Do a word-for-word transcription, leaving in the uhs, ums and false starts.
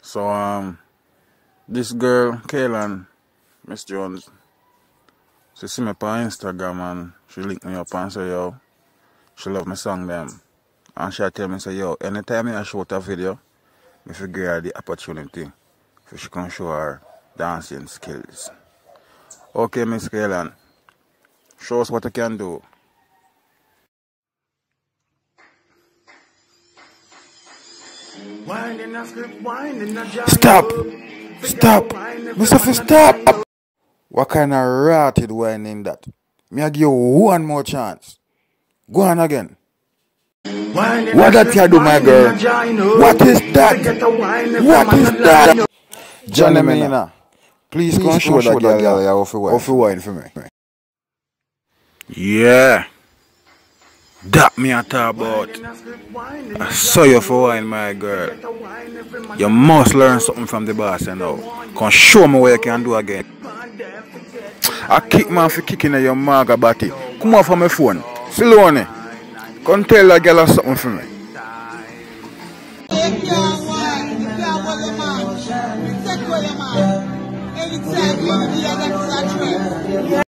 So um this girl, Kaylan, Miss Jones, she see me on Instagram and she link me up and say yo, she love my song them. And she tell me say yo, anytime I shoot a video, I figure her the opportunity for she can show her dancing skills. Okay, Miss Kaylan, show us what you can do. Stop! Stop! Mister Stop! What kind of rotted wine in that? Me I give you one more chance. Go on again. What that you do, my girl? What is that? What is that? Johnny Mina, please come show that girl you off the wine for me. Yeah. That me I talk about. I saw you for wine, my girl. You must learn something from the boss, you know. Come show me what you can do again. I kick man for kicking at your maga body. Come off from my phone. Silone. Come tell that girl something for me.